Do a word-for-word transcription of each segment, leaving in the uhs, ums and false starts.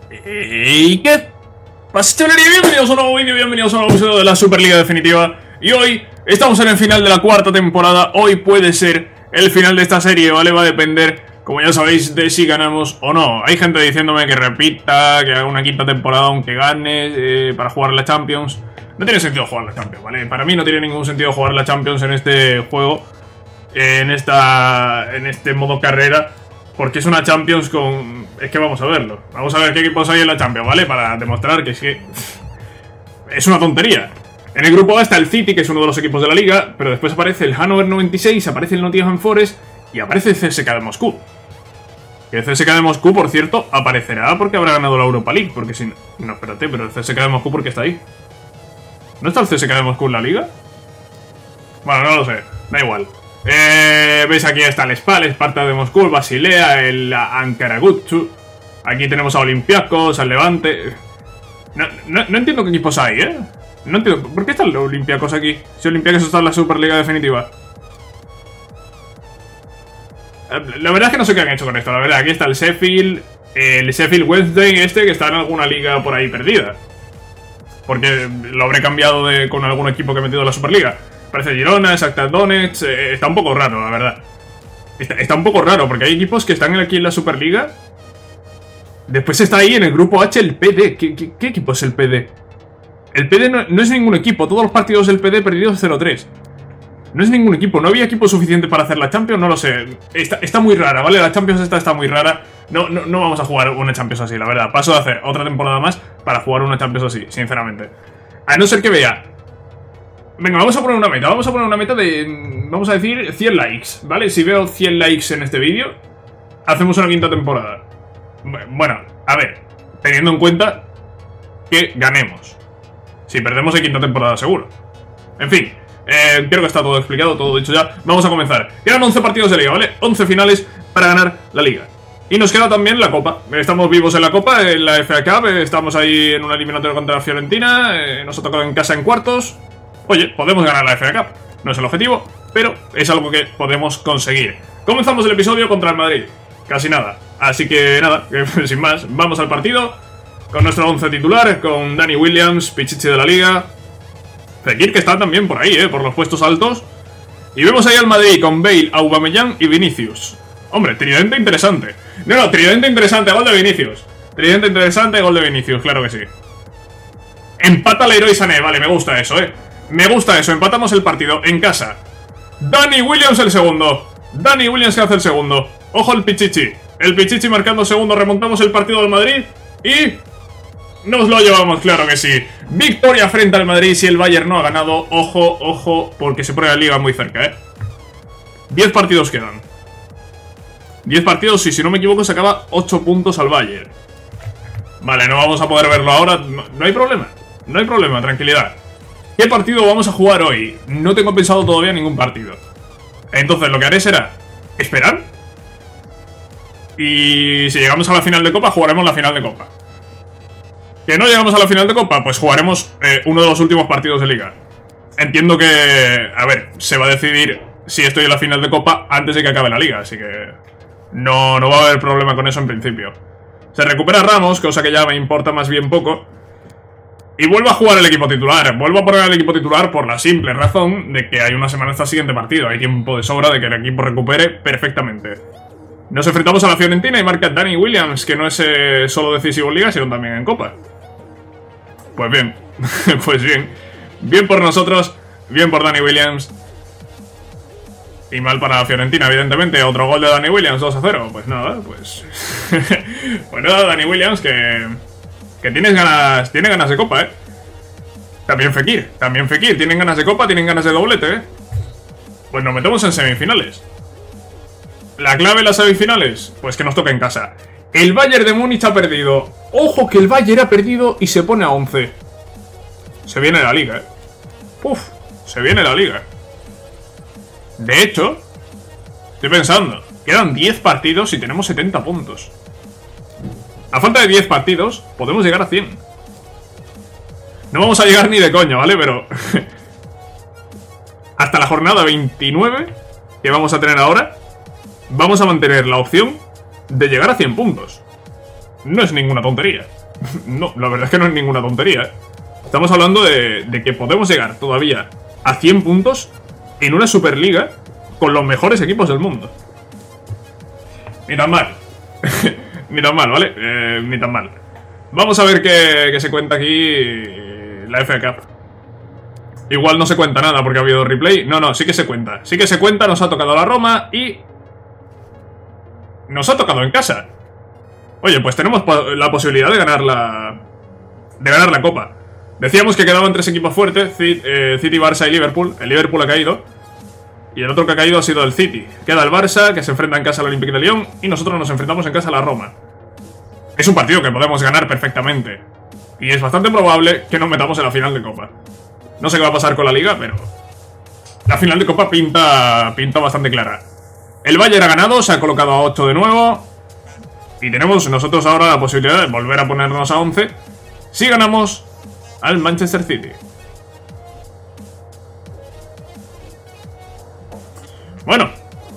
¿Y qué pasa, chavalería? Bienvenidos a un nuevo vídeo, bienvenidos a un nuevo episodio de la Superliga Definitiva. Y hoy estamos en el final de la cuarta temporada. Hoy puede ser el final de esta serie, ¿vale? Va a depender, como ya sabéis, de si ganamos o no. Hay gente diciéndome que repita, que haga una quinta temporada aunque gane, eh, para jugar la Champions. No tiene sentido jugar la Champions, ¿vale? Para mí no tiene ningún sentido jugar la Champions en este juego, en esta, en este modo carrera, porque es una Champions con... Es que vamos a verlo. Vamos a ver qué equipos hay en la Champions, ¿vale? Para demostrar que es que... es una tontería. En el grupo A está el City, que es uno de los equipos de la liga, pero después aparece el Hannover noventa y seis, aparece el Nottingham Forest y aparece el C S K de Moscú. Que el C S K de Moscú, por cierto, aparecerá porque habrá ganado la Europa League, porque si no... No, espérate, pero el C S K de Moscú, ¿por qué está ahí? ¿No está el C S K de Moscú en la liga? Bueno, no lo sé, da igual. Eh, Veis, aquí está el S P A, el Sparta de Moscú, el Basilea, el Ankara Gucci. Aquí tenemos a Olympiacos, al Levante. No, no, no entiendo qué equipos hay, ¿eh? No entiendo, ¿por qué están los Olympiacos aquí? Si Olympiacos está en la Superliga Definitiva. La verdad es que no sé qué han hecho con esto, la verdad. Aquí está el Sheffield, el Sheffield Wednesday este, que está en alguna liga por ahí perdida. Porque lo habré cambiado de, con algún equipo que he metido en la Superliga. Parece Girona, Shakhtar Donetsk, eh, está un poco raro, la verdad. Está, está un poco raro, porque hay equipos que están aquí en la Superliga. Después está ahí en el grupo H el P D. ¿Qué, qué, qué equipo es el P D? El P D no, no es ningún equipo, todos los partidos del P D perdidos cero tres. No es ningún equipo, no había equipo suficiente para hacer la Champions, no lo sé. Está, está muy rara, ¿vale? La Champions esta está muy rara. No, no, no vamos a jugar una Champions así, la verdad. Paso de hacer otra temporada más para jugar una Champions así, sinceramente. A no ser que vea... Venga, vamos a poner una meta, vamos a poner una meta de... Vamos a decir cien likes, ¿vale? Si veo cien likes en este vídeo, hacemos una quinta temporada. Bueno, a ver, teniendo en cuenta que ganemos. Si perdemos hay quinta temporada seguro. En fin, eh, creo que está todo explicado, todo dicho ya. Vamos a comenzar. Quedan once partidos de liga, ¿vale? once finales para ganar la liga. Y nos queda también la Copa. Estamos vivos en la Copa, en la F A Cup. Estamos ahí en una eliminatoria contra la Fiorentina. eh, Nos ha tocado en casa en cuartos. Oye, podemos ganar la F A Cup. No es el objetivo, pero es algo que podemos conseguir. Comenzamos el episodio contra el Madrid. Casi nada. Así que nada, sin más, vamos al partido. Con nuestro once titular, con Dani Williams, Pichichi de la Liga, Fekir, que está también por ahí, eh, por los puestos altos. Y vemos ahí al Madrid con Bale, Aubameyang y Vinicius. Hombre, tridente interesante. No, no, tridente interesante, gol de Vinicius. Tridente interesante, gol de Vinicius, claro que sí. Empata Leroy Sané, vale, me gusta eso, eh. Me gusta eso, empatamos el partido en casa. Dani Williams el segundo. Dani Williams que hace el segundo. Ojo el Pichichi. El Pichichi marcando segundo, remontamos el partido del Madrid y... nos lo llevamos, claro que sí. Victoria frente al Madrid si el Bayern no ha ganado. Ojo, ojo, porque se pone la liga muy cerca, eh. diez partidos quedan. diez partidos y si no me equivoco se acaba ocho puntos al Bayern. Vale, no vamos a poder verlo ahora. No, no hay problema, no hay problema, tranquilidad. ¿Qué partido vamos a jugar hoy? No tengo pensado todavía ningún partido. Entonces lo que haré será esperar. Y si llegamos a la final de Copa, jugaremos la final de Copa. ¿Que no llegamos a la final de Copa? Pues jugaremos eh, uno de los últimos partidos de Liga. Entiendo que... A ver, se va a decidir si estoy en la final de Copa antes de que acabe la Liga, así que... No, no va a haber problema con eso en principio. Se recupera Ramos, cosa que ya me importa más bien poco. Y vuelvo a jugar el equipo titular. Vuelvo a poner el equipo titular por la simple razón de que hay una semana hasta el siguiente partido. Hay tiempo de sobra de que el equipo recupere perfectamente. Nos enfrentamos a la Fiorentina y marca Dani Williams, que no es eh, solo decisivo en Liga, sino también en Copa. Pues bien, pues bien. Bien por nosotros, bien por Dani Williams. Y mal para la Fiorentina, evidentemente. Otro gol de Dani Williams, dos a cero. Pues nada, pues... pues nada, Dani Williams, que... Que tienes ganas, tiene ganas de Copa, eh. También Fekir, también Fekir. Tienen ganas de Copa, tienen ganas de doblete, eh. Pues nos metemos en semifinales. ¿La clave en las semifinales? Pues que nos toca en casa. El Bayern de Múnich ha perdido. Ojo que el Bayern ha perdido y se pone a once. Se viene la liga, eh. Uf, se viene la liga. De hecho, estoy pensando, quedan diez partidos y tenemos setenta puntos. A falta de diez partidos, podemos llegar a cien. No vamos a llegar ni de coña, ¿vale? Pero... hasta la jornada veintinueve que vamos a tener ahora, vamos a mantener la opción de llegar a cien puntos. no es ninguna tontería. No, la verdad es que no es ninguna tontería, ¿eh? Estamos hablando de, de que podemos llegar todavía a cien puntos en una Superliga con los mejores equipos del mundo. Ni tan mal. Ni tan mal, ¿vale? Eh, ni tan mal. Vamos a ver qué, qué se cuenta aquí la F A Cup. Igual no se cuenta nada porque ha habido replay. No, no, sí que se cuenta. Sí que se cuenta, nos ha tocado la Roma y... nos ha tocado en casa. Oye, pues tenemos la posibilidad de ganar la... de ganar la Copa. Decíamos que quedaban tres equipos fuertes, City, Barça y Liverpool. El Liverpool ha caído. Y el otro que ha caído ha sido el City. Queda el Barça, que se enfrenta en casa al Olympique de Lyon. Y nosotros nos enfrentamos en casa a la Roma. Es un partido que podemos ganar perfectamente. Y es bastante probable que nos metamos en la final de Copa. No sé qué va a pasar con la Liga, pero... la final de Copa pinta, pinta bastante clara. El Bayern ha ganado, se ha colocado a ocho de nuevo. Y tenemos nosotros ahora la posibilidad de volver a ponernos a once si ganamos al Manchester City. Bueno.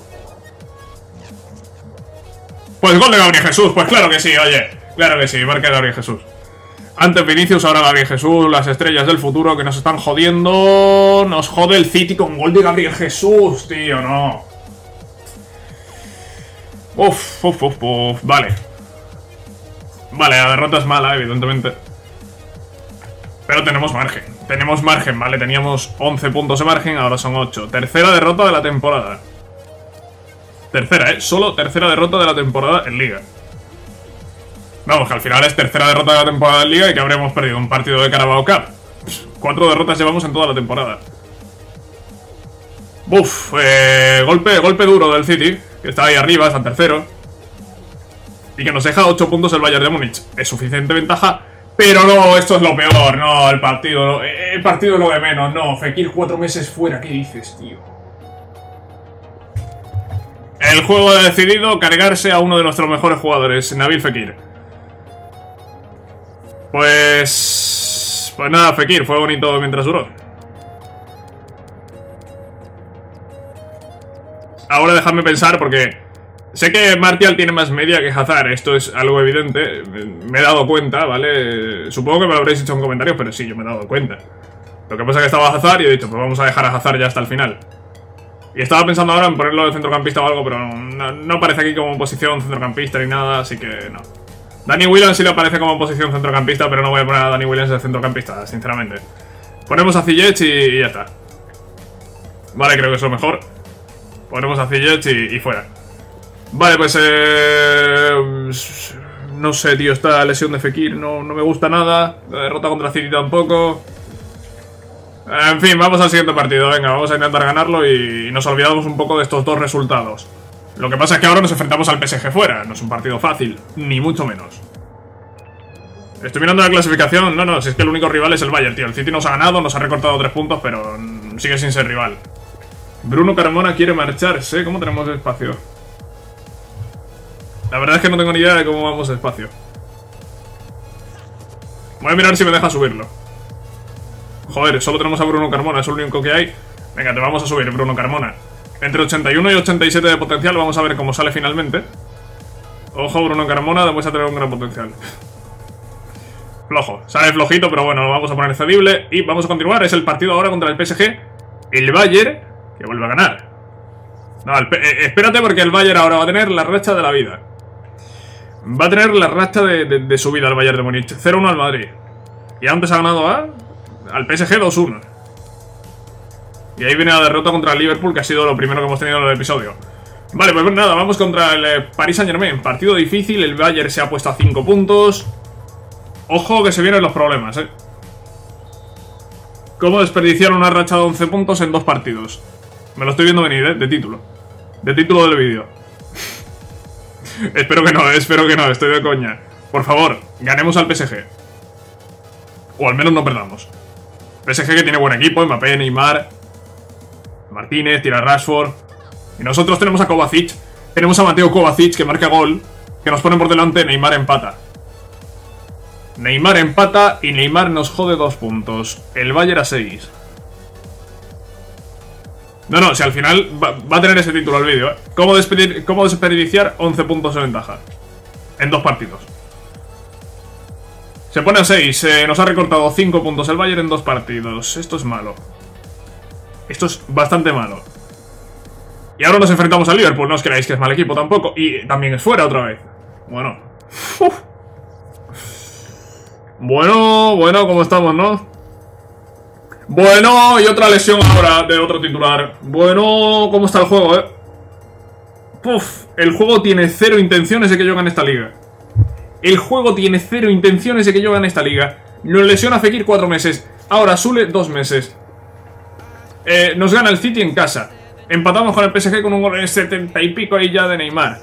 Pues gol de Gabriel Jesús, pues claro que sí, oye. Claro que sí, marca de Gabriel Jesús. Antes Vinicius, ahora Gabriel Jesús, las estrellas del futuro que nos están jodiendo. Nos jode el City con gol de Gabriel Jesús, tío, no. Uf, uf, uf, uf, vale. Vale, la derrota es mala, evidentemente. Pero tenemos margen, tenemos margen, ¿vale? Teníamos once puntos de margen, ahora son ocho. Tercera derrota de la temporada. Tercera, ¿eh? Solo tercera derrota de la temporada en Liga. Vamos, que al final es tercera derrota de la temporada en Liga y que habremos perdido un partido de Carabao Cup. Cuatro derrotas llevamos en toda la temporada. Uf, eh, golpe, golpe duro del City, que está ahí arriba, está en tercero. Y que nos deja ocho puntos el Bayern de Múnich. Es suficiente ventaja, pero no, esto es lo peor, no, el partido, el partido es lo de menos, no. Fekir cuatro meses fuera, ¿qué dices, tío? El juego ha decidido cargarse a uno de nuestros mejores jugadores, Nabil Fekir. Pues... Pues nada, Fekir, fue bonito mientras duró. Ahora dejadme pensar porque... sé que Martial tiene más media que Hazard, esto es algo evidente, me he dado cuenta, ¿vale? Supongo que me lo habréis dicho en comentarios, pero sí, yo me he dado cuenta. Lo que pasa es que estaba Hazard y he dicho, pues vamos a dejar a Hazard ya hasta el final. Y estaba pensando ahora en ponerlo de centrocampista o algo, pero no, no aparece aquí como posición centrocampista ni nada, así que no. Danny Williams sí le aparece como posición centrocampista, pero no voy a poner a Danny Williams de centrocampista, sinceramente. Ponemos a Ziyech y, y ya está. Vale, creo que es lo mejor. Ponemos a Ziyech y, y fuera. Vale, pues eh... no sé, tío, esta lesión de Fekir no, no me gusta nada. La derrota contra City tampoco. En fin, vamos al siguiente partido, venga, vamos a intentar ganarlo y nos olvidamos un poco de estos dos resultados. Lo que pasa es que ahora nos enfrentamos al P S G fuera, no es un partido fácil, ni mucho menos. Estoy mirando la clasificación, no, no, si es que el único rival es el Bayern, tío. El City nos ha ganado, nos ha recortado tres puntos, pero sigue sin ser rival. Bruno Carmona quiere marcharse, ¿cómo tenemos espacio? La verdad es que no tengo ni idea de cómo vamos espacio. Voy a mirar si me deja subirlo. Joder, solo tenemos a Bruno Carmona, es lo único que hay. Venga, te vamos a subir, Bruno Carmona. Entre ochenta y uno y ochenta y siete de potencial, vamos a ver cómo sale finalmente. Ojo, Bruno Carmona, demuestra tener un gran potencial. Flojo, sale flojito, pero bueno, lo vamos a poner cedible. Y vamos a continuar, es el partido ahora contra el P S G. El Bayern, que vuelve a ganar. No, el eh, espérate porque el Bayern ahora va a tener la racha de la vida. Va a tener la racha de, de, de su vida el Bayern de Múnich. cero uno al Madrid. Y antes ha ganado a... al P S G dos uno. Y ahí viene la derrota contra el Liverpool, que ha sido lo primero que hemos tenido en el episodio. Vale, pues nada, vamos contra el eh, Paris Saint-Germain. Partido difícil, el Bayern se ha puesto a cinco puntos. Ojo que se vienen los problemas, eh. ¿Cómo desperdiciar una racha de once puntos en dos partidos? Me lo estoy viendo venir, eh, de título. De título del vídeo. Espero que no, eh, espero que no, estoy de coña. Por favor, ganemos al P S G. O al menos no perdamos. P S G que tiene buen equipo, Mbappé, Neymar, Martínez, tira Rashford. Y nosotros tenemos a Kovacic. Tenemos a Mateo Kovacic que marca gol, que nos pone por delante, Neymar empata. Neymar empata y Neymar nos jode dos puntos. El Bayern a seis. No, no, si al final va, va a tener ese título el vídeo, ¿eh? ¿Cómo, despedir, ¿Cómo desperdiciar once puntos de ventaja? En dos partidos. Se pone a seis. Eh, nos ha recortado cinco puntos el Bayern en dos partidos. Esto es malo. Esto es bastante malo. Y ahora nos enfrentamos al Liverpool. No os creáis que es mal equipo tampoco. Y también es fuera otra vez. Bueno. Uf. Bueno, bueno, ¿cómo estamos, no? Bueno, y otra lesión ahora de otro titular. Bueno, ¿cómo está el juego, eh? Puf, el juego tiene cero intenciones de que yo gane esta liga. El juego tiene cero intenciones de que yo gane esta liga. Nos lesiona Fekir cuatro meses. Ahora Sule dos meses. Eh, nos gana el City en casa. Empatamos con el P S G con un gol en setenta y pico ahí ya de Neymar.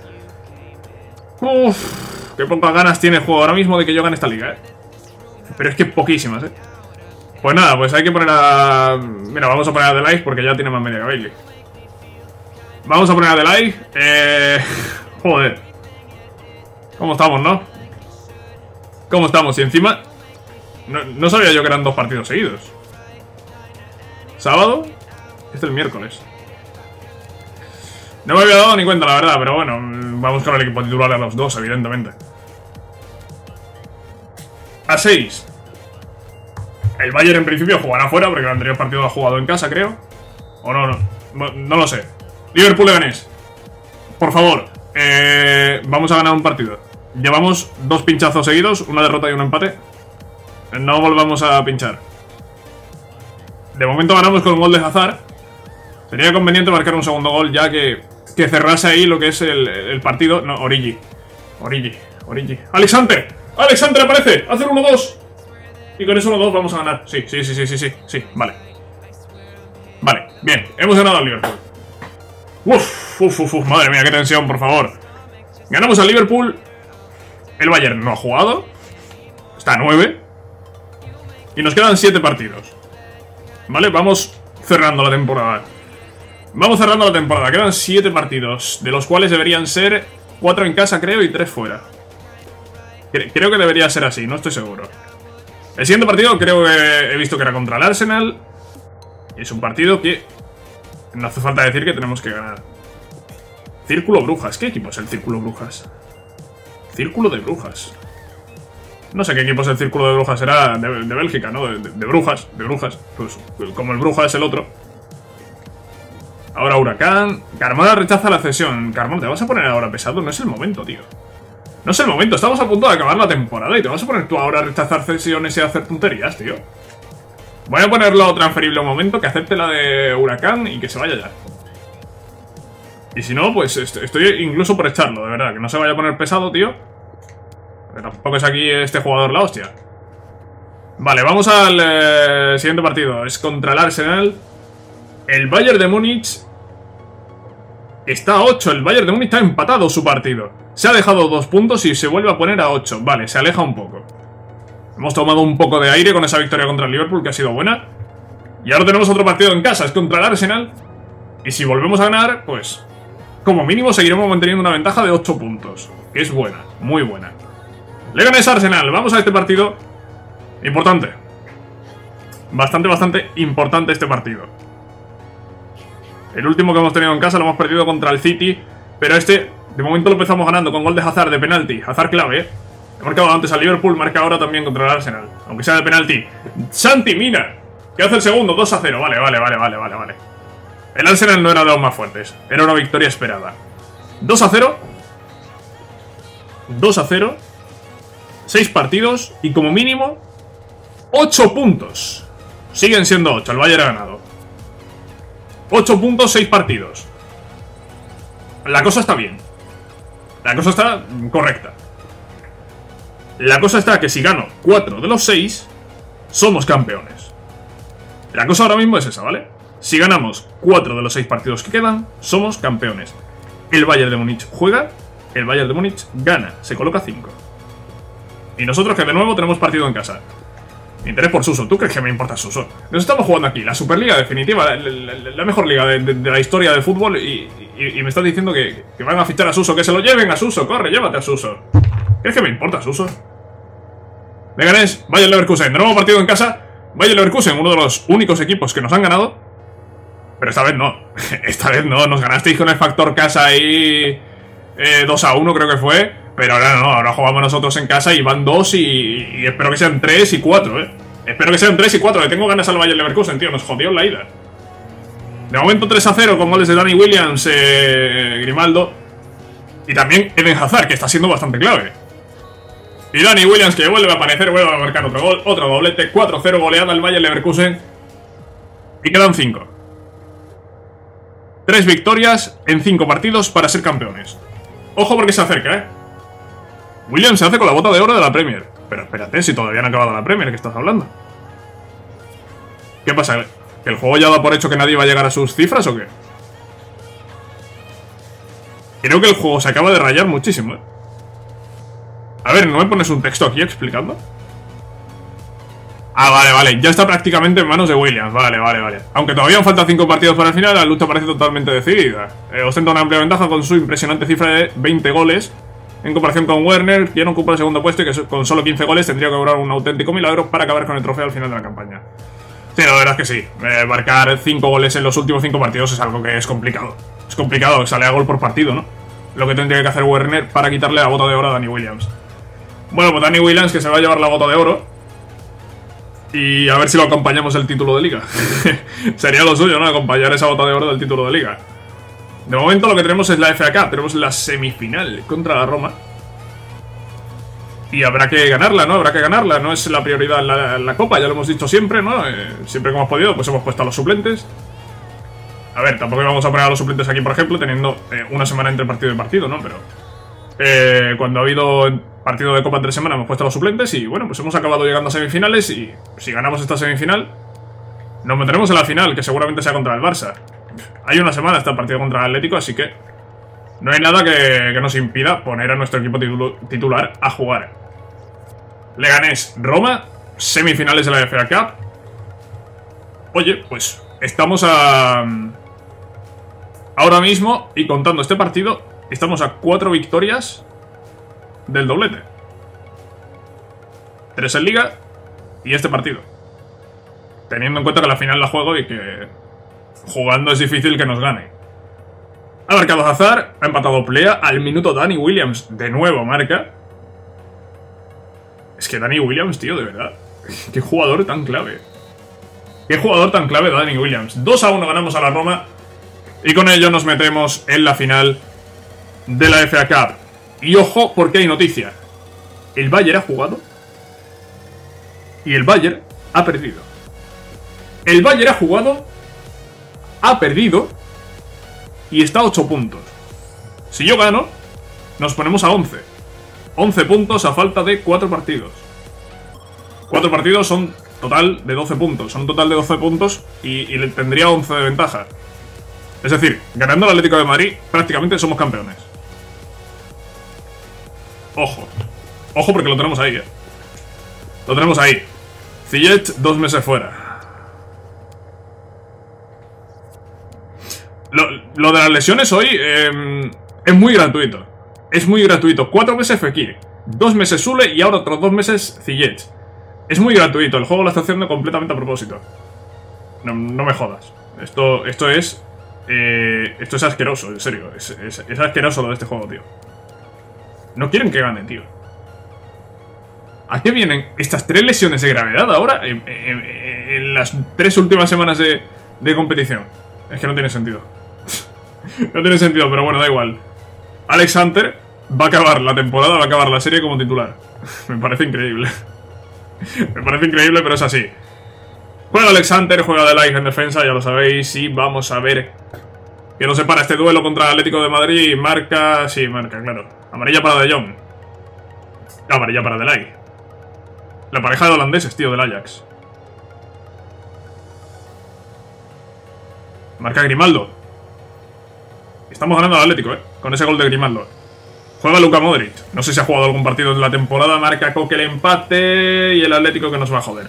Uff, qué pocas ganas tiene el juego ahora mismo de que yo gane esta liga, eh. Pero es que poquísimas, eh. Pues nada, pues hay que poner a... Mira, vamos a poner a De Ligt porque ya tiene más media que Bailey. Vamos a poner a De Ligt. Eh... Joder. ¿Cómo estamos, no? ¿Cómo estamos? Y encima... No, no sabía yo que eran dos partidos seguidos. ¿Sábado? Este es el miércoles. No me había dado ni cuenta, la verdad, pero bueno, vamos con el equipo titular a los dos, evidentemente. A seis. El Bayern en principio jugará fuera porque el anterior partido ha jugado en casa, creo. O no, no, no, no lo sé. Liverpool Leganés. Por favor, eh, vamos a ganar un partido. Llevamos dos pinchazos seguidos, una derrota y un empate. No volvamos a pinchar. De momento ganamos con un gol de Hazard. Sería conveniente marcar un segundo gol ya que, que cerrase ahí lo que es el, el partido. No, Origi. Origi, Origi. ¡Alexander! ¡Alexander aparece! ¡Hace uno dos! Y con eso uno dos vamos a ganar. Sí, sí, sí, sí, sí, sí, sí, vale. Vale, bien, hemos ganado al Liverpool. Uf, uf, uf, uf, madre mía, qué tensión, por favor. Ganamos al Liverpool. El Bayern no ha jugado. Está a nueve. Y nos quedan siete partidos. Vale, vamos cerrando la temporada. Vamos cerrando la temporada. Quedan siete partidos, de los cuales deberían ser cuatro en casa, creo, y tres fuera. Creo que debería ser así, no estoy seguro. El siguiente partido creo que he visto que era contra el Arsenal. Y es un partido que no hace falta decir que tenemos que ganar. Círculo Brujas. ¿Qué equipo es el Círculo Brujas? Círculo de Brujas. No sé qué equipo es el Círculo de Brujas. Será de, de Bélgica, ¿no? De, de, de Brujas. De Brujas. Pues como el Brujas es el otro. Ahora Huracán. Carmona rechaza la cesión. Carmona, ¿te vas a poner ahora pesado? No es el momento, tío. No es el momento. Estamos a punto de acabar la temporada y te vas a poner tú ahora a rechazar cesiones y a hacer tonterías, tío. Voy a ponerlo transferible un momento, que acepte la de Huracán y que se vaya ya. Y si no, pues estoy incluso por echarlo, de verdad. Que no se vaya a poner pesado, tío. Pero tampoco es aquí este jugador la hostia. Vale, vamos al eh, siguiente partido. Es contra el Arsenal. El Bayern de Múnich está a ocho. El Bayern de Múnich está empatado su partido. Se ha dejado dos puntos y se vuelve a poner a ocho. Vale, se aleja un poco. Hemos tomado un poco de aire con esa victoria contra el Liverpool, que ha sido buena. Y ahora tenemos otro partido en casa, es contra el Arsenal. Y si volvemos a ganar, pues como mínimo seguiremos manteniendo una ventaja de ocho puntos. Que es buena, muy buena. Leganés Arsenal, vamos a este partido. Importante. Bastante, bastante importante este partido. El último que hemos tenido en casa lo hemos perdido contra el City. Pero este, de momento lo empezamos ganando con gol de Hazard de penalti. Hazard clave, eh. He marcado antes al Liverpool, marca ahora también contra el Arsenal. Aunque sea de penalti. Santi Mina, que hace el segundo, dos a cero. Vale, vale, vale, vale, vale, vale. El Arsenal no era de los más fuertes. Era una victoria esperada. dos a cero. dos a cero. seis partidos y como mínimo ocho puntos. Siguen siendo ocho, el Bayern ha ganado. ocho puntos, seis partidos. La cosa está bien. La cosa está correcta. La cosa está que si gano cuatro de los seis, somos campeones. La cosa ahora mismo es esa, ¿vale? Si ganamos cuatro de los seis partidos que quedan, somos campeones. El Bayern de Múnich juega, el Bayern de Múnich gana, se coloca cinco. Y nosotros que de nuevo tenemos partido en casa. Interés por Suso, ¿tú crees que me importa Suso? Nos estamos jugando aquí, la Superliga definitiva, la, la, la mejor liga de, de, de la historia del fútbol y, y, y me estás diciendo que, que van a fichar a Suso, que se lo lleven a Suso, corre, llévate a Suso. ¿Crees que me importa Suso? Leganés, Bayer Leverkusen, de nuevo partido en casa. Bayer Leverkusen, uno de los únicos equipos que nos han ganado. Pero esta vez no, esta vez no, nos ganasteis con el factor casa ahí eh, dos a uno creo que fue. Pero ahora no, ahora jugamos nosotros en casa y van dos y, y espero que sean tres y cuatro, eh. Espero que sean tres y cuatro, le tengo ganas al Bayer Leverkusen, tío, nos jodió la ida. De momento tres a cero con goles de Danny Williams, eh, Grimaldo. Y también Eden Hazard, que está siendo bastante clave. Y Danny Williams, que vuelve a aparecer, vuelve a marcar otro gol, otro doblete, cuatro cero goleada al Bayer Leverkusen. Y quedan cinco. Tres victorias en cinco partidos para ser campeones. Ojo porque se acerca, eh. Williams se hace con la bota de oro de la Premier. Pero espérate, si todavía no ha acabado la Premier, ¿qué estás hablando? ¿Qué pasa? ¿Que el juego ya da por hecho que nadie va a llegar a sus cifras o qué? Creo que el juego se acaba de rayar muchísimo, ¿eh? A ver, ¿no me pones un texto aquí explicando? Ah, vale, vale, ya está prácticamente en manos de Williams. Vale, vale, vale. Aunque todavía faltan cinco partidos para el final, la lucha parece totalmente decidida. eh, Ostenta una amplia ventaja con su impresionante cifra de veinte goles en comparación con Werner, quien ocupa el segundo puesto y que con solo quince goles tendría que lograr un auténtico milagro para acabar con el trofeo al final de la campaña. Sí, la verdad es que sí. Eh, marcar cinco goles en los últimos cinco partidos es algo que es complicado. Es complicado, que sale a gol por partido, ¿no? Lo que tendría que hacer Werner para quitarle la bota de oro a Danny Williams. Bueno, pues Danny Williams que se va a llevar la bota de oro. Y a ver si lo acompañamos el título de liga. Sería lo suyo, ¿no? Acompañar esa bota de oro del título de liga. De momento lo que tenemos es la F A Cup. Tenemos la semifinal contra la Roma. Y habrá que ganarla, ¿no? Habrá que ganarla. No es la prioridad la, la Copa, ya lo hemos dicho siempre, ¿no? Eh, siempre que hemos podido, pues hemos puesto a los suplentes. A ver, tampoco íbamos a poner a los suplentes aquí, por ejemplo, teniendo eh, una semana entre partido y partido, ¿no? Pero eh, cuando ha habido partido de Copa entre semana hemos puesto a los suplentes y, bueno, pues hemos acabado llegando a semifinales y si ganamos esta semifinal nos meteremos en la final, que seguramente sea contra el Barça. Hay una semana hasta el partido contra el Atlético, así que no hay nada que, que nos impida poner a nuestro equipo titular a jugar. Leganés, Roma, semifinales de la F A Cup. Oye, pues estamos a... ahora mismo, y contando este partido, estamos a cuatro victorias del doblete. Tres en Liga y este partido. Teniendo en cuenta que la final la juego y que jugando es difícil que nos gane. Ha marcado Hazard, ha empatado Plea, al minuto Danny Williams de nuevo marca. Es que Danny Williams, tío, de verdad. Qué jugador tan clave. Qué jugador tan clave Danny Williams. dos a uno ganamos a la Roma y con ello nos metemos en la final de la F A Cup. Y ojo, porque hay noticia. El Bayern ha jugado y el Bayern ha perdido. El Bayern ha jugado, ha perdido y está a ocho puntos. Si yo gano, nos ponemos a once. once puntos a falta de cuatro partidos. cuatro partidos son total de doce puntos. Son un total de doce puntos y, y le tendría once de ventaja. Es decir, ganando el Atlético de Madrid, prácticamente somos campeones. Ojo. Ojo porque lo tenemos ahí, eh. Lo tenemos ahí. Ziyech, dos meses fuera. Lo, lo de las lesiones hoy eh, es muy gratuito. Es muy gratuito. Cuatro meses Fekir, dos meses Sule y ahora otros dos meses Ziyech. Es muy gratuito. El juego lo está haciendo completamente a propósito. No, no me jodas. Esto, esto es... Eh, esto es asqueroso, en serio. Es, es, es asqueroso lo de este juego, tío. No quieren que gane, tío. ¿A qué vienen estas tres lesiones de gravedad ahora en, en, en las tres últimas semanas de, de competición? Es que no tiene sentido. No tiene sentido, pero bueno, da igual. Alex Hunter va a acabar la temporada, va a acabar la serie como titular. Me parece increíble. Me parece increíble, pero es así. Juega Alex Hunter, juega De Ligt en defensa, ya lo sabéis. Y vamos a ver qué nos separa este duelo contra el Atlético de Madrid. Marca... Sí, marca, claro. Amarilla para De Jong. Amarilla para De Ligt. La pareja de holandeses, tío, del Ajax. Marca Grimaldo. Estamos ganando al Atlético, eh. Con ese gol de Grimaldo. Juega Luka Modric. No sé si ha jugado algún partido en la temporada. Marca Coque el empate. Y el Atlético que nos va a joder.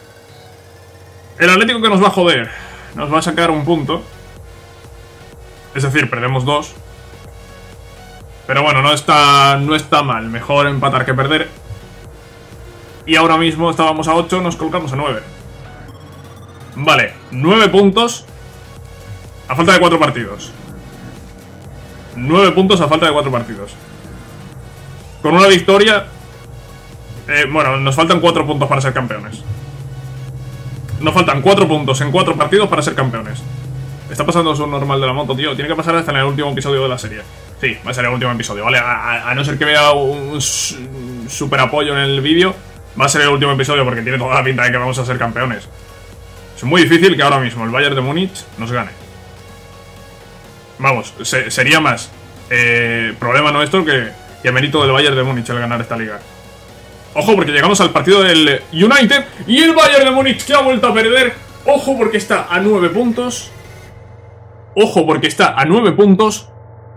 El Atlético que nos va a joder. Nos va a sacar un punto. Es decir, perdemos dos. Pero bueno, no está, no está mal. Mejor empatar que perder. Y ahora mismo estábamos a ocho, nos colocamos a nueve. Vale, nueve puntos a falta de cuatro partidos. nueve puntos a falta de cuatro partidos. Con una victoria... Eh, bueno, nos faltan cuatro puntos para ser campeones. Nos faltan cuatro puntos en cuatro partidos para ser campeones. Está pasando su normal de la moto, tío. Tiene que pasar hasta en el último episodio de la serie. Sí, va a ser el último episodio, ¿vale? A, a, a no ser que vea un super apoyo en el vídeo, va a ser el último episodio porque tiene toda la pinta de que vamos a ser campeones. Es muy difícil que ahora mismo el Bayern de Múnich nos gane. Vamos, se, sería más eh, problema nuestro que, que mérito del Bayern de Múnich el ganar esta liga. Ojo, porque llegamos al partido del United y el Bayern de Múnich que ha vuelto a perder. Ojo, porque está a nueve puntos. Ojo, porque está a nueve puntos.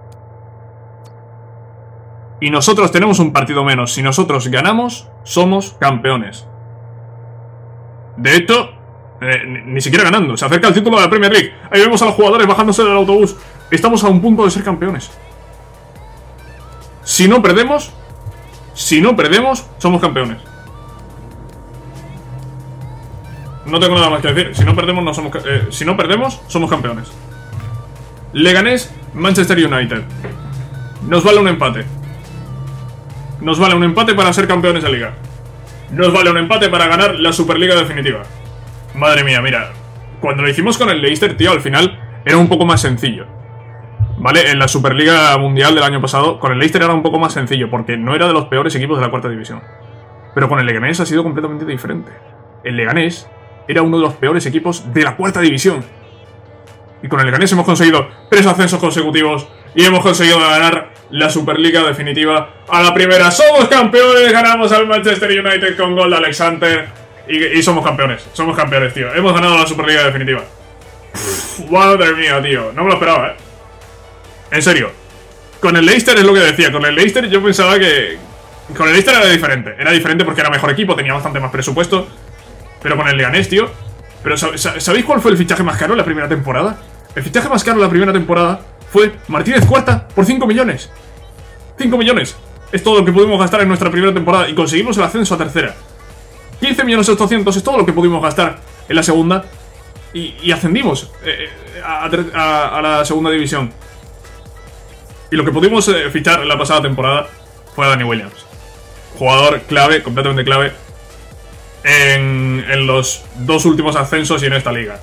Y nosotros tenemos un partido menos. Si nosotros ganamos, somos campeones. De hecho, eh, ni, ni siquiera ganando. Se acerca el título de la Premier League. Ahí vemos a los jugadores bajándose del autobús. Estamos a un punto de ser campeones. Si no perdemos... Si no perdemos, somos campeones. No tengo nada más que decir. Si no perdemos, no somos, eh, si no perdemos, somos campeones. Leganés, Manchester United. Nos vale un empate. Nos vale un empate para ser campeones de liga. Nos vale un empate para ganar la Superliga definitiva. Madre mía, mira. Cuando lo hicimos con el Leicester, tío, al final era un poco más sencillo. ¿Vale? En la Superliga Mundial del año pasado, con el Leicester era un poco más sencillo, porque no era de los peores equipos de la cuarta división. Pero con el Leganés ha sido completamente diferente. El Leganés era uno de los peores equipos de la cuarta división. Y con el Leganés hemos conseguido tres ascensos consecutivos y hemos conseguido ganar la Superliga definitiva a la primera. ¡Somos campeones! Ganamos al Manchester United con gol de Alexander. Y, y somos campeones. Somos campeones, tío. Hemos ganado la Superliga definitiva. Uf, madre mía, tío. No me lo esperaba, eh. En serio, con el Leicester es lo que decía. Con el Leicester yo pensaba que... Con el Leicester era diferente. Era diferente porque era mejor equipo, tenía bastante más presupuesto. Pero con el Leganés, tío... Pero ¿sabéis cuál fue el fichaje más caro en la primera temporada? El fichaje más caro en la primera temporada fue Martínez Cuarta por cinco millones. cinco millones. Es todo lo que pudimos gastar en nuestra primera temporada. Y conseguimos el ascenso a tercera. quince millones ochocientos es todo lo que pudimos gastar en la segunda. Y, y ascendimos eh, a, a, a la segunda división. Y lo que pudimos eh, fichar la pasada temporada fue a Danny Williams. Jugador clave, completamente clave, en, en los dos últimos ascensos y en esta liga.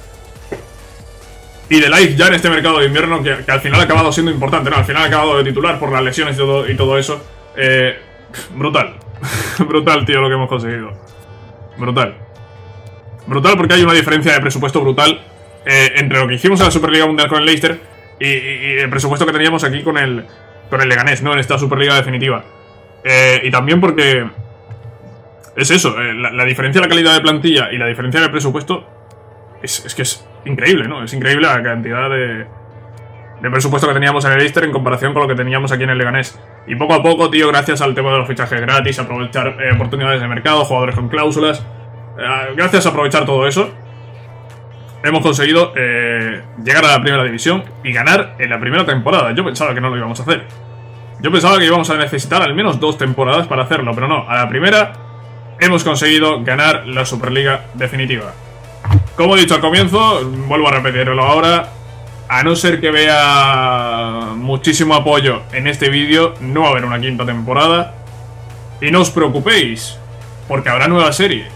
Y de Ligt ya en este mercado de invierno, que, que al final ha acabado siendo importante, ¿no? Al final ha acabado de titular por las lesiones y todo, y todo eso. Eh, brutal. Brutal, tío, lo que hemos conseguido. Brutal. Brutal porque hay una diferencia de presupuesto brutal eh, entre lo que hicimos en la Superliga Mundial con el Leicester Y, y, y el presupuesto que teníamos aquí con el con el Leganés, ¿no? En esta Superliga definitiva. Eh, y también porque es eso, eh, la, la diferencia de la calidad de plantilla y la diferencia de presupuesto es, es que es increíble, ¿no? Es increíble la cantidad de, de presupuesto que teníamos en el Leicester en comparación con lo que teníamos aquí en el Leganés. Y poco a poco, tío, gracias al tema de los fichajes gratis, aprovechar eh, oportunidades de mercado, jugadores con cláusulas, eh, gracias a aprovechar todo eso, hemos conseguido eh, llegar a la primera división y ganar en la primera temporada. Yo pensaba que no lo íbamos a hacer. Yo pensaba que íbamos a necesitar al menos dos temporadas para hacerlo, pero no. A la primera hemos conseguido ganar la Superliga definitiva. Como he dicho al comienzo, vuelvo a repetirlo ahora. A no ser que vea muchísimo apoyo en este vídeo, no va a haber una quinta temporada. Y no os preocupéis, porque habrá nueva serie.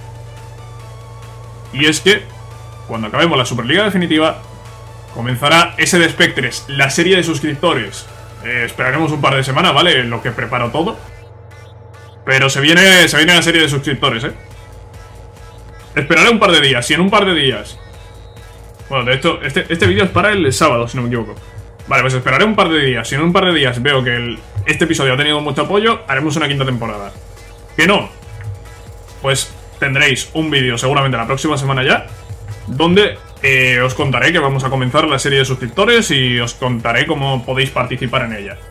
Y es que cuando acabemos la Superliga definitiva, comenzará ese de Spectres, la serie de suscriptores. Eh, esperaremos un par de semanas, ¿vale? En lo que preparo todo. Pero se viene, se viene la serie de suscriptores, ¿eh? Esperaré un par de días. Si en un par de días... Bueno, de hecho, este, este vídeo es para el sábado, si no me equivoco. Vale, pues esperaré un par de días. Si en un par de días veo que el, este episodio ha tenido mucho apoyo, haremos una quinta temporada. ¿Que no? Pues tendréis un vídeo seguramente la próxima semana ya, donde eh, os contaré que vamos a comenzar la serie de suscriptores y os contaré cómo podéis participar en ella.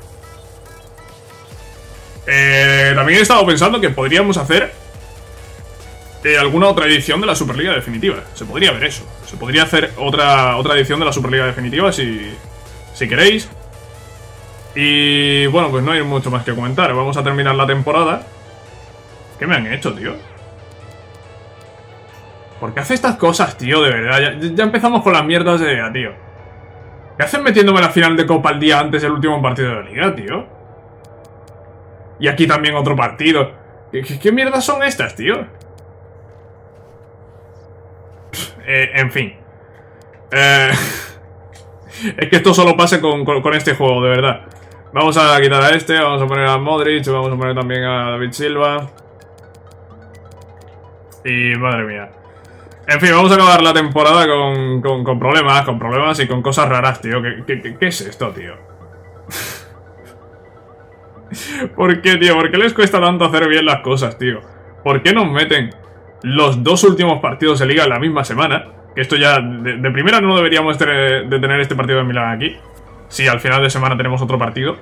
Eh, también he estado pensando que podríamos hacer eh, alguna otra edición de la Superliga definitiva. Se podría ver eso. Se podría hacer otra, otra edición de la Superliga definitiva si, si queréis. Y bueno, pues no hay mucho más que comentar. Vamos a terminar la temporada. ¿Qué me han hecho, tío? ¿Por qué hace estas cosas, tío? De verdad, ya, ya empezamos con las mierdas de liga, tío. ¿Qué hacen metiéndome a la final de Copa al día antes del último partido de la liga, tío? Y aquí también otro partido. ¿Qué, qué, qué mierdas son estas, tío? Pff, eh, en fin. Eh, es que esto solo pasa con, con, con este juego, de verdad. Vamos a quitar a este, vamos a poner a Modric, vamos a poner también a David Silva. Y madre mía. En fin, vamos a acabar la temporada con, con, con problemas, con problemas y con cosas raras, tío. ¿Qué, qué, qué, qué es esto, tío? ¿Por qué, tío? ¿Por qué les cuesta tanto hacer bien las cosas, tío? ¿Por qué nos meten los dos últimos partidos de liga en la misma semana? Que esto ya, de, de primera no deberíamos tener, de tener este partido de Milán aquí. Si al final de semana tenemos otro partido.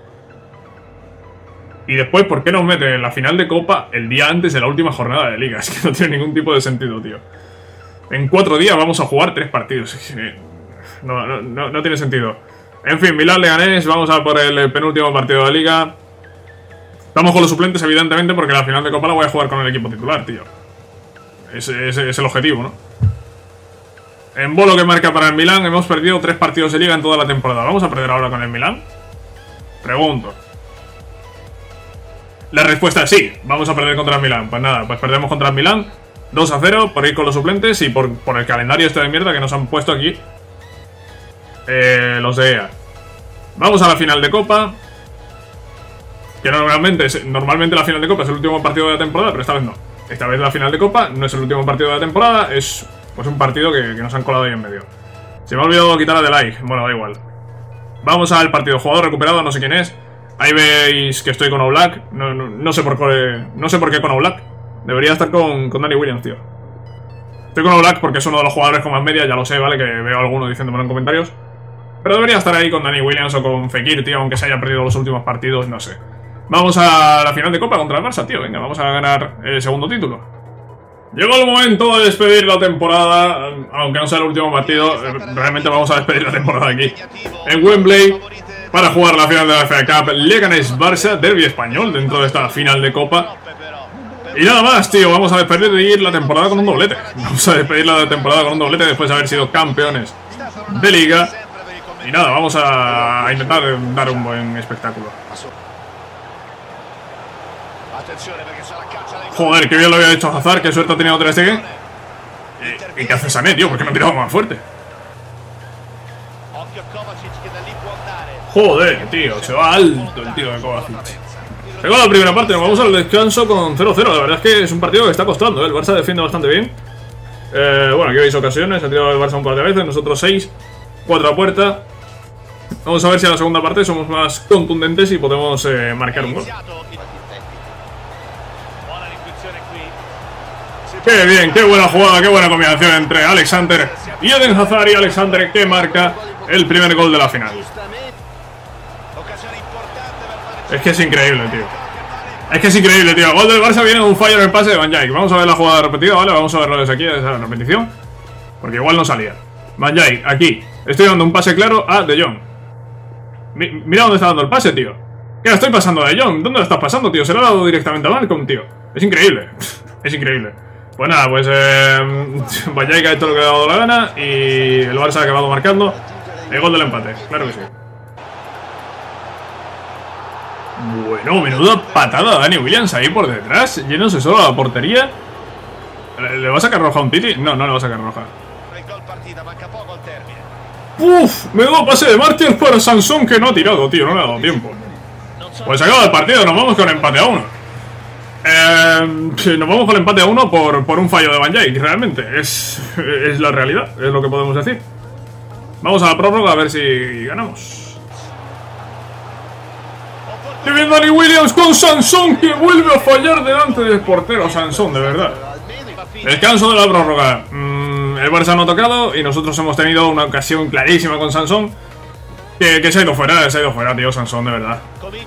Y después, ¿por qué nos meten en la final de Copa el día antes de la última jornada de liga? Es que no tiene ningún tipo de sentido, tío. En cuatro días vamos a jugar tres partidos. No, no, no, no tiene sentido. En fin, Milán Leganés, vamos a por el penúltimo partido de liga. Estamos con los suplentes, evidentemente, porque la final de Copa la voy a jugar con el equipo titular, tío. Ese, ese es el objetivo, ¿no? En bolo que marca para el Milán, hemos perdido tres partidos de liga en toda la temporada. ¿Vamos a perder ahora con el Milán? Pregunto. La respuesta es sí, vamos a perder contra el Milán. Pues nada, pues perdemos contra el Milán dos a cero por ir con los suplentes y por, por el calendario este de mierda que nos han puesto aquí eh, los de E A. Vamos a la final de Copa. Que normalmente, normalmente la final de Copa es el último partido de la temporada, pero esta vez no. Esta vez la final de Copa no es el último partido de la temporada, es pues un partido que, que nos han colado ahí en medio. Se me ha olvidado quitar a Delay, bueno, da igual. Vamos al partido, jugador recuperado, no sé quién es. Ahí veis que estoy con Oblak, no, no, no, sé por qué, no sé por qué con Oblak. Debería estar con, con Danny Williams, tío. Estoy con Oblak porque es uno de los jugadores con más media, ya lo sé, ¿vale? Que veo a alguno diciéndomelo en comentarios. Pero debería estar ahí con Danny Williams o con Fekir, tío, aunque se haya perdido los últimos partidos, no sé. Vamos a la final de Copa contra el Barça, tío. Venga, vamos a ganar el segundo título. Llegó el momento de despedir la temporada, aunque no sea el último partido. Realmente vamos a despedir la temporada aquí, en Wembley, para jugar la final de la F A Cup. Leganés-Barça, derbi español dentro de esta final de Copa. Y nada más, tío, vamos a despedir la temporada con un doblete. Vamos a despedir la temporada con un doblete después de haber sido campeones de Liga. Y nada, vamos a intentar dar un buen espectáculo. Joder, qué bien lo había hecho Hazard, qué suerte ha tenido Ter Stegen. ¿Y, ¿Y qué hace Sané, tío? ¿Por qué no ha tirado más fuerte? Joder, tío, se va alto el tío de Kovacic. Llegó la primera parte, nos vamos al descanso con cero cero. La verdad es que es un partido que está costando, ¿eh? El Barça defiende bastante bien. eh, Bueno, aquí veis ocasiones, ha tirado el Barça un par de veces, nosotros seis, cuatro a puerta. Vamos a ver si en la segunda parte somos más contundentes y podemos eh, marcar un gol. Qué bien, qué buena jugada, qué buena combinación entre Alexander y Eden Hazard, y Alexander que marca el primer gol de la final. Es que es increíble, tío. Es que es increíble, tío. El gol del Barça viene de un fallo en el pase de Van Dijk. Vamos a ver la jugada repetida, ¿vale? Vamos a verlo desde aquí, esa repetición, porque igual no salía. Van Dijk, aquí. Estoy dando un pase claro a De Jong. Mi Mira dónde está dando el pase, tío. ¿Qué le estoy pasando a De Jong? ¿Dónde lo estás pasando, tío? Se lo ha dado directamente a Malcolm, tío. Es increíble. Es increíble. Pues nada, pues eh, Van Dijk ha hecho lo que le ha dado la gana y el Barça ha acabado marcando el gol del empate, claro que sí. Bueno, menuda patada a Danny Williams ahí por detrás, yéndose solo a la portería. ¿Le, le va a sacar roja a un Titi? No, no le va a sacar roja. Uf, menudo pase de Martial para Sansón, que no ha tirado, tío, no le ha dado tiempo. Pues acaba el partido, nos vamos con empate a uno. Eh, nos vamos con el empate a uno por, por un fallo de Van Dijk, realmente. Es, es la realidad, es lo que podemos decir. Vamos a la prórroga a ver si ganamos. ¡Qué bien Danny Williams con Sansón, que vuelve a fallar delante del portero! Sansón, de verdad. Descanso de la prórroga. mm, El Barça no ha tocado y nosotros hemos tenido una ocasión clarísima con Sansón, que, que se ha ido fuera, se ha ido fuera, tío, Sansón, de verdad.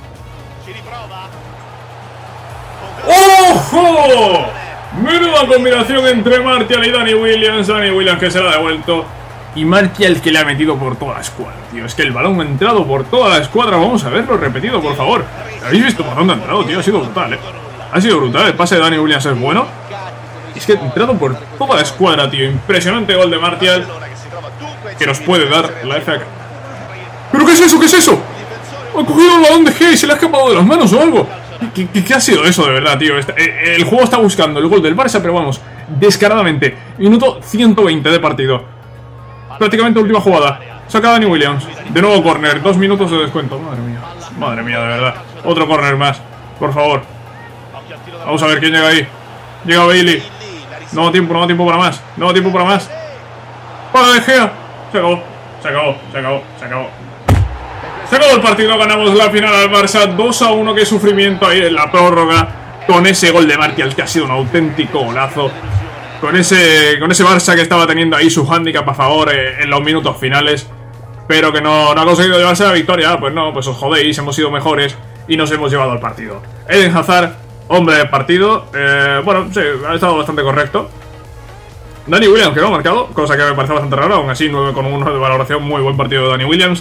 ¡Ojo! Menuda combinación entre Martial y Danny Williams. Danny Williams que se la ha devuelto y Martial que le ha metido por toda la escuadra, tío. Es que el balón ha entrado por toda la escuadra. Vamos a verlo repetido, por favor. ¿Habéis visto por dónde ha entrado, tío? Ha sido brutal, eh. Ha sido brutal. El pase de Danny Williams es bueno. Es que ha entrado por toda la escuadra, tío. Impresionante gol de Martial, que nos puede dar la F A Cup. ¿Pero qué es eso? ¿Qué es eso? Ha cogido el balón de G y se le ha escapado de las manos o algo. ¿Qué, qué, qué ha sido eso de verdad, tío? Este, el juego está buscando el gol del Barça, pero vamos, descaradamente. Minuto ciento veinte de partido. Prácticamente última jugada. Saca Dani Williams. De nuevo córner, dos minutos de descuento. Madre mía, madre mía, de verdad. Otro córner más, por favor. Vamos a ver quién llega ahí. Llega Bailey. No da tiempo, no da tiempo para más. No da tiempo para más. Para De Gea. Se acabó, se acabó, se acabó, se acabó. Se acabó el partido, ganamos la final al Barça dos a uno, qué sufrimiento ahí en la prórroga. Con ese gol de Martial que ha sido un auténtico golazo. Con ese, con ese Barça que estaba teniendo ahí su hándicap a favor eh, en los minutos finales. Pero que no, no ha conseguido llevarse la victoria. Pues no, pues os jodéis, hemos sido mejores y nos hemos llevado al partido. Eden Hazard, hombre del partido. eh, Bueno, sí, ha estado bastante correcto. Dani Williams que no ha marcado, cosa que me parece bastante raro. Aún así, nueve con uno de valoración, muy buen partido de Dani Williams.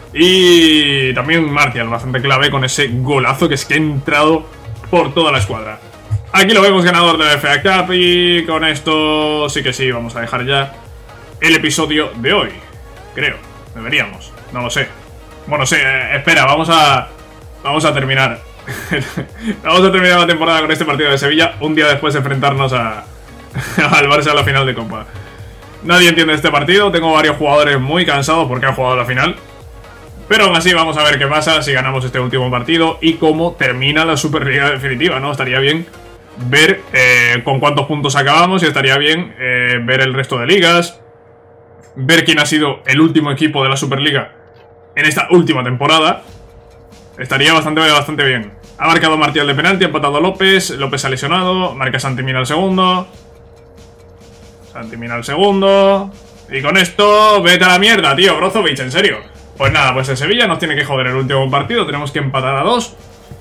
Y también Martial, bastante clave con ese golazo que es que ha entrado por toda la escuadra. Aquí lo vemos ganador de la F A Cup y con esto sí que sí, vamos a dejar ya el episodio de hoy. Creo, deberíamos, no lo sé. Bueno, sí, eh, espera, vamos a vamos a terminar. Vamos a terminar la temporada con este partido de Sevilla, un día después de enfrentarnos a al Barça a la final de Copa. Nadie entiende este partido, tengo varios jugadores muy cansados porque han jugado la final. Pero aún así vamos a ver qué pasa si ganamos este último partido y cómo termina la Superliga definitiva, ¿no? Estaría bien ver eh, con cuántos puntos acabamos y estaría bien eh, ver el resto de ligas, ver quién ha sido el último equipo de la Superliga en esta última temporada. Estaría bastante, bastante bien. Ha marcado Martial de penalti, ha empatado López, López ha lesionado, marca Santi Mina el segundo. Santi Mina el segundo. Y con esto, vete a la mierda, tío, Brozovic, en serio. Pues nada, pues el Sevilla nos tiene que joder el último partido. Tenemos que empatar a dos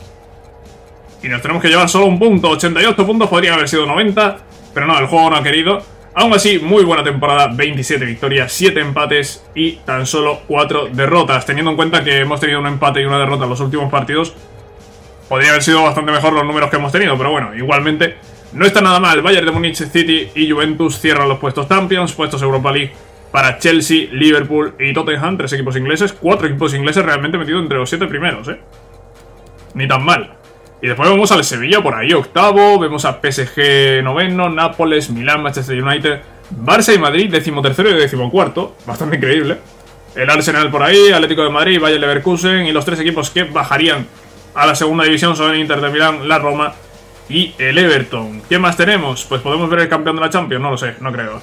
y nos tenemos que llevar solo un punto. ochenta y ocho puntos, podrían haber sido noventa, pero no, el juego no ha querido. Aún así, muy buena temporada, veintisiete victorias, siete empates y tan solo cuatro derrotas. Teniendo en cuenta que hemos tenido un empate y una derrota en los últimos partidos, podría haber sido bastante mejor los números que hemos tenido, pero bueno, igualmente no está nada mal. Bayern de Múnich, City y Juventus cierran los puestos Champions, puestos Europa League para Chelsea, Liverpool y Tottenham, tres equipos ingleses, cuatro equipos ingleses realmente metidos entre los siete primeros, ¿eh? Ni tan mal. Y después vemos al Sevilla por ahí, octavo, vemos a P S G noveno, Nápoles, Milán, Manchester United, Barça y Madrid, decimotercero y decimocuarto, bastante increíble. El Arsenal por ahí, Atlético de Madrid, Bayer Leverkusen y los tres equipos que bajarían a la segunda división son el Inter de Milán, la Roma y el Everton. ¿Qué más tenemos? Pues podemos ver el campeón de la Champions, no lo sé, no creo.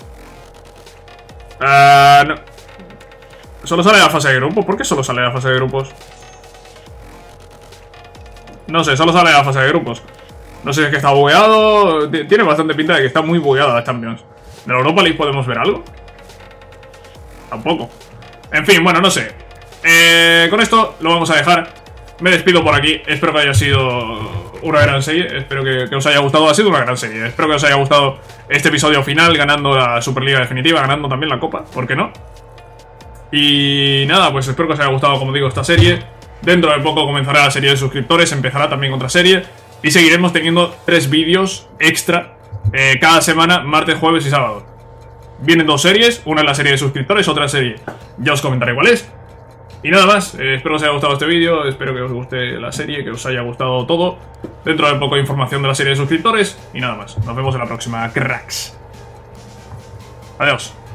Uh, no. Solo sale la fase de grupos. ¿Por qué solo sale la fase de grupos? No sé, solo sale la fase de grupos. No sé si es que está bugueado. Tiene bastante pinta de que está muy bugueada la Champions. ¿De la Europa League podemos ver algo? Tampoco. En fin, bueno, no sé. eh, Con esto lo vamos a dejar. Me despido por aquí. Espero que haya sido una gran serie. Espero que, que os haya gustado. Ha sido una gran serie. Espero que os haya gustado este episodio final, ganando la Superliga definitiva, ganando también la Copa, ¿por qué no? Y nada, pues espero que os haya gustado, como digo, esta serie. Dentro de poco comenzará la serie de suscriptores, empezará también otra serie y seguiremos teniendo tres vídeos extra eh, cada semana, martes, jueves y sábado. Vienen dos series, una es la serie de suscriptores, otra serie ya os comentaré cuál es. Y nada más, eh, espero que os haya gustado este vídeo, espero que os guste la serie, que os haya gustado todo. Dentro de poco información de la serie de suscriptores y nada más. Nos vemos en la próxima, cracks. Adiós.